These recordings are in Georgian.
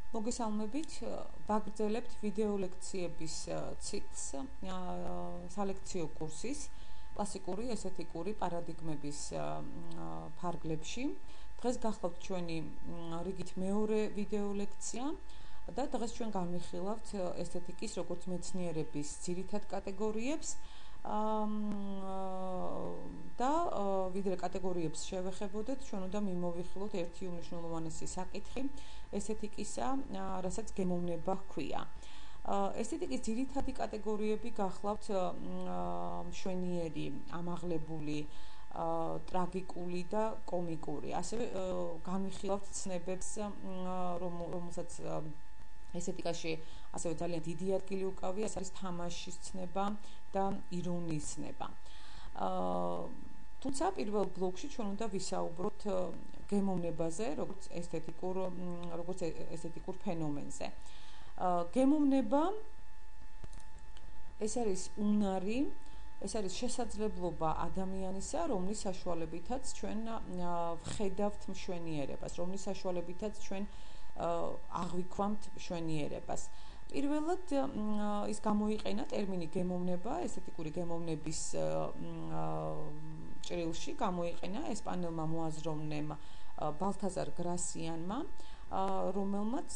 მოგესალმებით, ვაგრძელებთ ვიდეო ლექციების ციკლს სალექციო კურსის კლასიკური ესთეტიკური პარადიგმების ფარგლებში. დღეს გახლავთ ჩვენი რიგით მეორე ვიდეო ლექცია და დღეს ჩვენ განვიხილავთ ესთეტიკის როგორც მეცნიერების ძირითად კატეგორიებს და ვიდრე კატეგორიებს შევეხებოდეთ, ჩვენ უნდა მიმოვიხილოთ ერთი უმნიშვნელოვანესი საკითხი ესთეტიკისა, რასაც გემოვნება ჰქვია. ესთეტიკის ძირითადი კატეგორიები გახლავთ მშვენიერი, ამაღლებული, ტრაგიკული და კომიკური. ასევე განვიხილავთ ცნებებს, რომელსაც ესთეტიკაში ასევე ძალიან დიდი ადგილი უკავია, ეს არის თამაშის ცნება და ირონიის ცნება. თუმცა პირველ ბლოკში ჩვენ უნდა ვისაუბროთ გემოვნებაზე, როგორც ესთეტიკურ ფენომენზე. გემოვნება ეს არის უნარი, ეს არის შესაძლებლობა ადამიანისა, რომლის საშუალებითაც ჩვენ ვხედავთ მშვენიერებას, რომლის საშუალებითაც ჩვენ აღვიქვამთ მშვენიერებას. პირველად ის გამოიყენა ტერმინი გემოვნება, ესთეტიკური გემოვნების ჭრილში გამოიყენა ესპანელმა მოაზროვნემ ბალთაზარ გრასიანმა, რომელმაც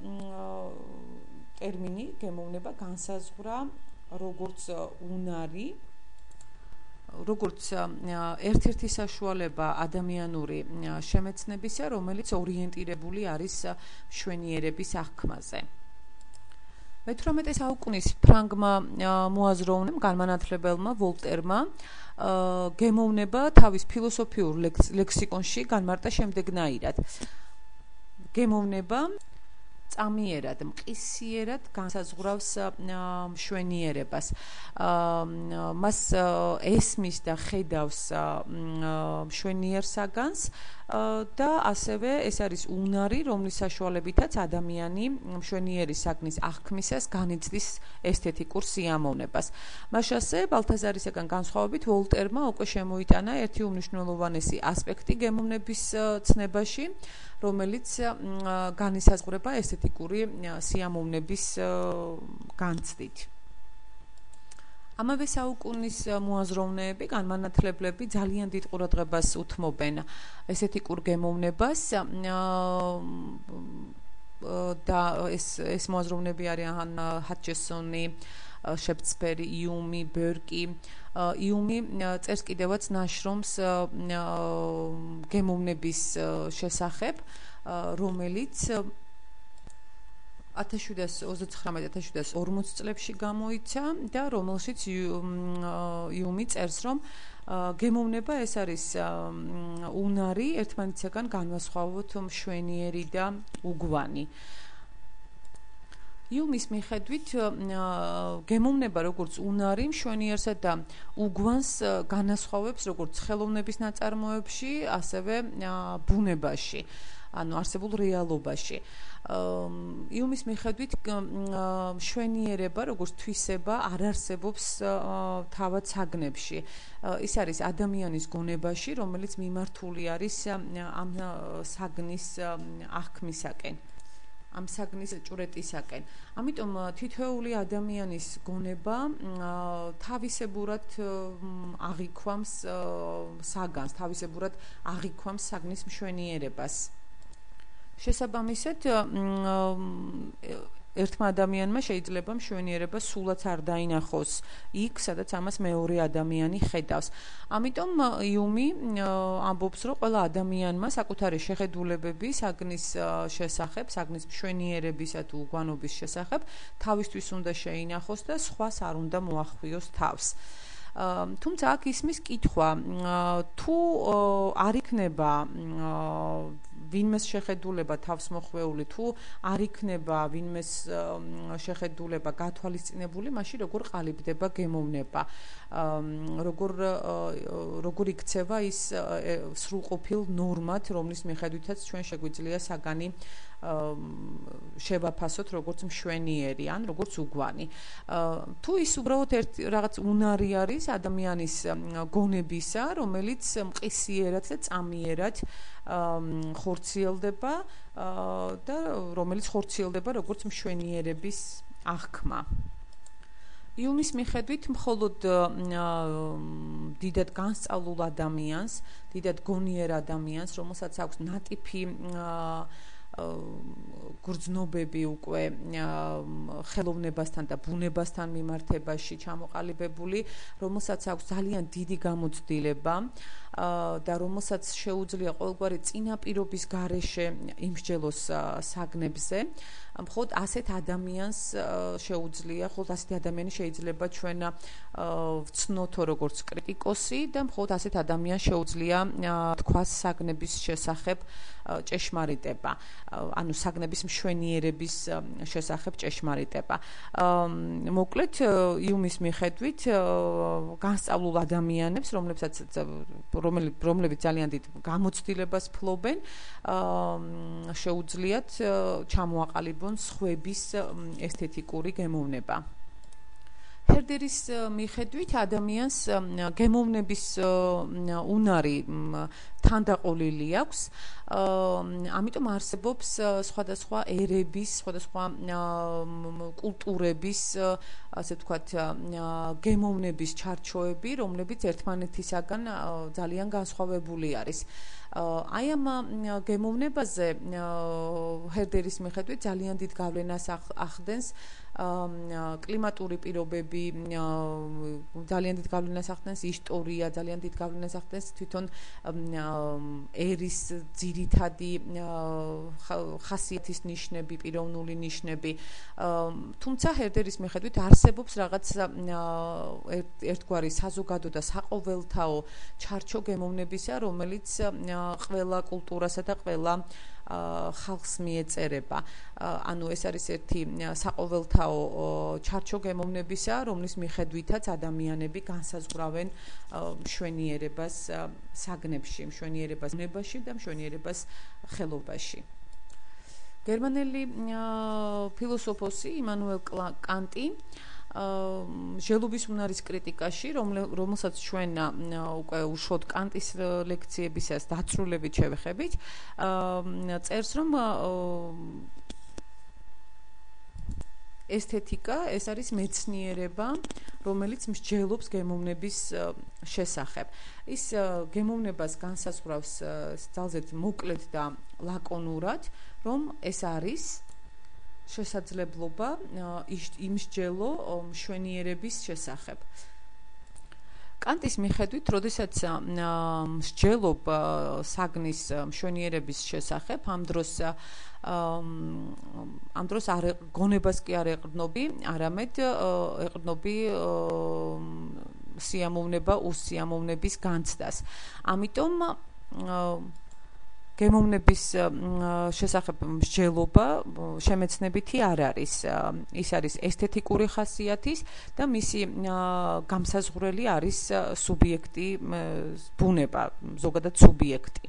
ტერმინი გემოვნება განსაზღვრა როგორც უნარი, როგორც ერთ-ერთი საშუალება ადამიანური შემეცნებისა, რომელიც ორიენტირებული არის მშვენიერების აღქმაზე. მე-18 საუკუნის ფრანგმა მოაზროვნემ, განმანათლებელმა ვოლტერმა გემოვნება თავის ფილოსოფიურ ლექსიკონში განმარტა შემდეგნაირად. გემოვნება წამიერად, მყისიერად განსაზღვრავს მშვენიერებას. მას ესმის და ხედავს მშვენიერ საგანს და ასევე ეს არის უნარი, რომლის საშუალებითაც ადამიანი მშვენიერი საგნის აღქმისას განიცდის ესთეტიკურ სიამოვნებას. მაშასე ბალთაზარისაგან განსხვავებით ვოლტერმა უკვე შემოიტანა ერთი უმნიშვნელოვანესი ასპექტი გემოვნების ცნებაში, რომელიც განისაზღვრება ესთეტიკური სიამოვნების განცდით. ამავე საუკუნის მოაზროვნეები, განმანათლებლები ძალიან დიდ ყურადღებას უთმობენ ესთეტიკურ გემოვნებას და ეს მოაზროვნეები არიან ჰატჩესონი, შეფცფერი, იუმი, ბერკი. იუმი წერს კიდევაც ნაშრომს გემოვნების შესახებ, რომელიც 1739-1740 წლებში გამოიცა და რომელშიც იუმი წერს, რომ გემოვნება ეს არის უნარი, ერთმანეთისაგან განვასხვავოთ მშვენიერი და უგვანი. იუმის მიხედვით გემოვნება როგორც უნარი მშვენიერსა და უგვანს განასხვავებს როგორც ხელოვნების ნაწარმოებში, ასევე ბუნებაში, ანუ არსებულ რეალობაში. იუმის მიხედვით მშვენიერება როგორც თვისება არ არსებობს თავად საგნებში. ის არის ადამიანის გონებაში, რომელიც მიმართული არის ამ საგნის აღქმისაკენ. ამ საგნის ჭვრეტისაკენ. ამიტომ თითოეული ადამიანის გონება თავისებურად აღიქვამს საგანს, თავისებურად აღიქვამს საგნის მშვენიერებას. შესაბამისად, ერთმა ადამიანმა შეიძლება მშვენიერება სულაც არ დაინახოს იქ, სადაც ამას მეორე ადამიანი ხედავს. ამიტომ იუმი ამბობს, რომ ყველა ადამიანმა საკუთარი შეხედულებები საგნის შესახებ, საგნის მშვენიერებისა თუ უგვანობის შესახებ თავისთვის უნდა შეინახოს და სხვას არ უნდა მოახღვიოს თავს. თუმცა აქ ისმის კითხვა, თუ არ იქნება ვინმეს შეხედულება თავსმოხვეული, თუ არ იქნება ვინმეს შეხედულება გათვალისწინებული, მაშინ როგორ ყალიბდება გემოვნება, როგორ იქცევა ის სრულყოფილ ნორმად, რომლის მიხედვითაც ჩვენ შეგვიძლია საგანი შევაფასოთ როგორც მშვენიერი ან როგორც უგვანი. თუ ის უბრალოდ რაღაც უნარი არის ადამიანის გონებისა, რომელიც მყისიერად და წამიერად ხორციელდება და რომელიც ხორციელდება როგორც მშვენიერების აღქმა. იუმის მიხედვით მხოლოდ დიდად განსწავლულ ადამიანს, დიდად გონიერ ადამიანს, რომელსაც აქვს ნატიფი გრძნობები უკვე ხელოვნებასთან და ბუნებასთან მიმართებაში ჩამოყალიბებული, რომელსაც აქვს ძალიან დიდი გამოცდილება და რომელსაც შეუძლია ყოველგვარი წინაპირობის გარეშე იმსჯელოს საგნებზე. მხოლოდ ასეთ ადამიანს შეუძლია, მხოლოდ ასეთი ადამიანი შეიძლება ჩვენ ვცნოთო როგორც კრიტიკოსი და მხოლოდ ასეთ ადამიანს შეუძლია თქვას საგნების შესახებ ჭეშმარიტება, ანუ საგნების მშვენიერების შესახებ ჭეშმარიტება. მოკლედ იუმის მიხედვით განსწავლულ ადამიანებს, რომლებიც ძალიან დიდ გამოცდილებას ფლობენ, შეუძლიათ ჩამოაყალიბონ სხვების ესთეტიკური გემოვნება. ჰერდერის მიხედვით ადამიანს გემოვნების უნარი თანდაყოლილი აქვს, ამიტომ არსებობს სხვადასხვა ერების, სხვადასხვა კულტურების, ასე ვთქვათ, გემოვნების ჩარჩოები, რომლებიც ერთმანეთისაგან ძალიან განსხვავებული არის. აი ამ გემოვნებაზე ჰერდერის მიხედვით ძალიან დიდ გავლენას ახდენს კლიმატური პირობები, ძალიან დიდ გავლენას ახდენს ისტორია, ძალიან დიდ გავლენას ახდენს თვითონ ერის ძირითადი ხასიათის ნიშნები, პიროვნული ნიშნები. თუმცა ჰერდერის მიხედვით არსებობს რაღაც ერთგვარი საზოგადო და საყოველთაო ჩარჩო გემოვნებისა, რომელიც ყველა კულტურასა და ყველა ხალხს მიეწერება. ანუ ეს არის ერთი საყოველთაო ჩარჩო გემოვნებისა, რომლის მიხედვითაც ადამიანები განსაზღვრავენ მშვენიერებას საგნებში, მშვენიერებას ნებაში და მშვენიერებას ხელობაში. გერმანელი ფილოსოფოსი იმანუელ კანტი ჟელობის უნარის კრიტიკაში, რომელსაც ჩვენ უკვე უშუალოდ კანტის ლექციებისას დაწვრილებით შევეხებით, წერს, რომ ესთეტიკა ეს არის მეცნიერება, რომელიც მსჯელობს გემოვნების შესახებ. ის გემოვნებას განსაზღვრავს ძალზედ მოკლედ და ლაკონურად, რომ ეს არის შესაძლებლობა იმსჯელო მშვენიერების შესახებ. კანტის მიხედვით, როდესაც მსჯელობ საგნის მშვენიერების შესახებ, ამ დროს გონებას კი არ ეყრდნობი, არამედ ეყრდნობი სიამოვნება უსიამოვნების განცდას. ამიტომ გემოვნების შესახებ მსჯელობა შემეცნებითი არ არის. ის არის ესთეტიკური ხასიათის და მისი გამსაზღვრელი არის სუბიექტი, ბუნება, ზოგადად სუბიექტი.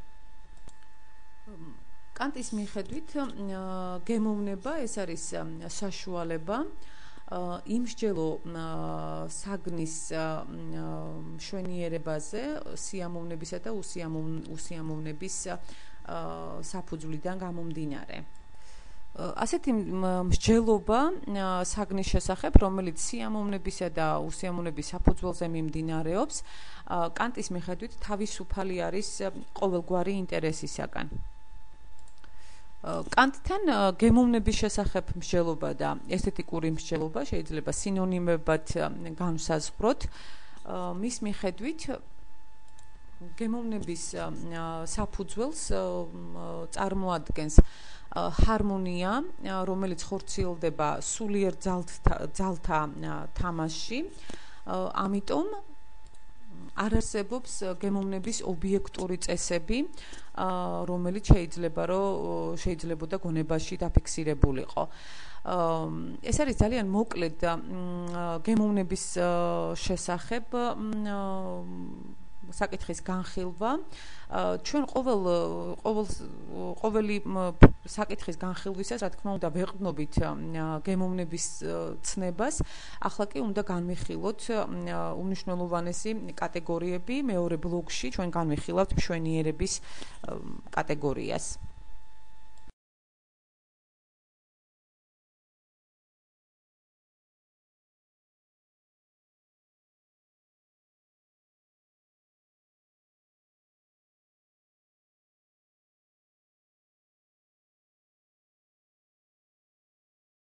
კანტის მიხედვით გემოვნება ეს არის საშუალება იმსჯელო საგნის მშვენიერებაზე, სიამოვნებისა და უსიამოვნების საფუძვლიდან გამომდინარე. ასეთი მსჯელობა საგნის შესახებ, რომელიც სიამოვნებისა და უსიამოვნების საფუძველზე მიმდინარეობს, კანტის მიხედვით თავისუფალი არის ყოველგვარი ინტერესისაგან. კანტთან გემოვნების შესახებ მსჯელობა და ესთეტიკური მსჯელობა შეიძლება სინონიმებად განვსაზღვროთ. მის მიხედვით გემოვნების საფუძველს წარმოადგენს ჰარმონია, რომელიც ხორციელდება სულიერ ძალთა თამაშში. ამიტომ არ არსებობს გემოვნების ობიექტური წესები, რომელიც შეიძლებოდა გონებაში დაფიქსირებულიყო. ეს არის ძალიან მოკლედ გემოვნების შესახებ საკითხის განხილვა ჩვენ ყოველი საკითხის განხილვისას რა თქმა უნდა ვეყრდნობით გემოვნების ცნებას ახლა კი უნდა განვიხილოთ უმნიშვნელოვანესი კატეგორიები მეორე ბლოკში ჩვენ განვიხილავთ მშვენიერების კატეგორიას